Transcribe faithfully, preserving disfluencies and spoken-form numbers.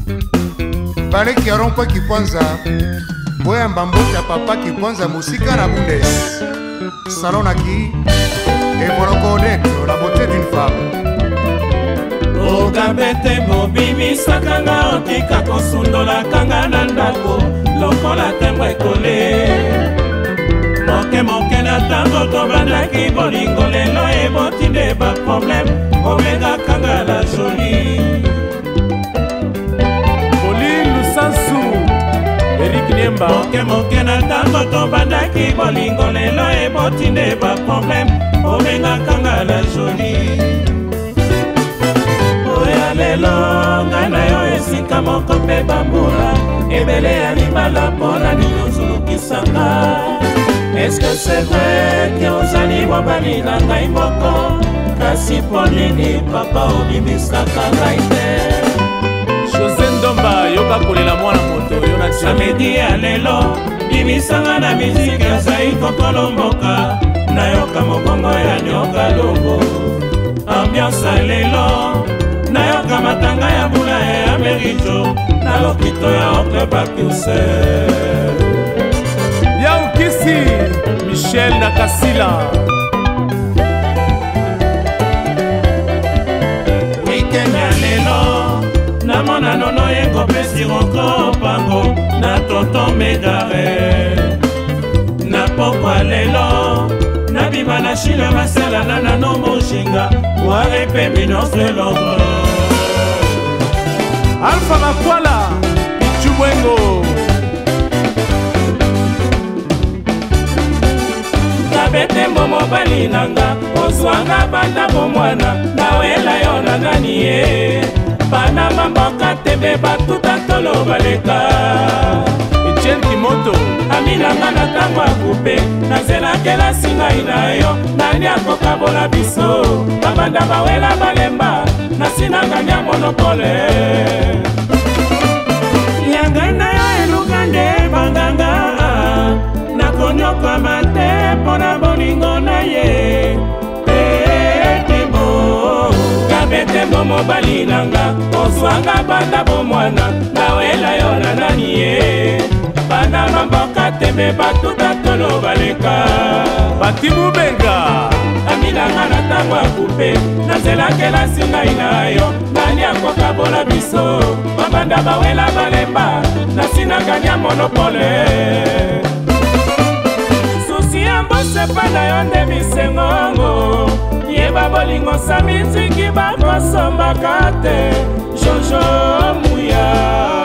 Vale Kiarompa Kiponza Boya Mbambota Papa Kiponza Musika na Bundes Salon Aki Et pour le connaître la beauté d'une femme Okabete mobimi sakanga otika kosundola kanga na ndako lokola tembo ekole moke moke na tango tobandaki bolingo lelo eboti nde baproblème obenga kanga la jolie Pauline Lusansu Eric Niemba moke moke na tango tobandaki bolingo lelo eboti nde baproblème obenga kanga la jolie lelo ngai na yo esika moko mpe bambula ebele ya libala mpona ninozulukisanga eske c'est vrai ke ozali mobali na ngai moko kasi mpo nini papa obimisaka ngai te José Ndomba yoka kolela mwana moto yo na samedi ya lelo bimisanga na miziki ozali kokolomboka nayoka mobongo ya nyoka lobo ambiance lelo nayoka matanga ya mbula ya amerito na lokito ya oncle Bakuse Yaukisi Michel Nakasila weekend ya lelo namona nono yengo pesi roko pango na tonton Megare na pokwa lelo nabima na shile masala na nano moshinga warepe minosre longro Alpha Makwala Ichubwengo Kabete mbomo bali nanga ozwanga banda bomwana nawela yo na nani ye bana mamboka tebe batuta tolo baleka Etienne Kimoto aminanga na tango akupe nazelakela singai na yo nani akokabola biso babanda bawela balemba nasinanga nya monopole yanga na yo eluka nde banganga nakonyokama te mpona bolingo na ye etebo kabete mbo mobali nanga ozwanga banda bomwana nawela yo na nani ye bana mamboka teme batuta tolo baleka Batimu Benga aminanga na tango akupe nazelakela singai na yo nani akokabola biso babanda bawela balemba nasinaka nya monopole susi ya mbosepa na yo nde misengongo yeba bolingo sami nziki bakosombaka te Jojo Muya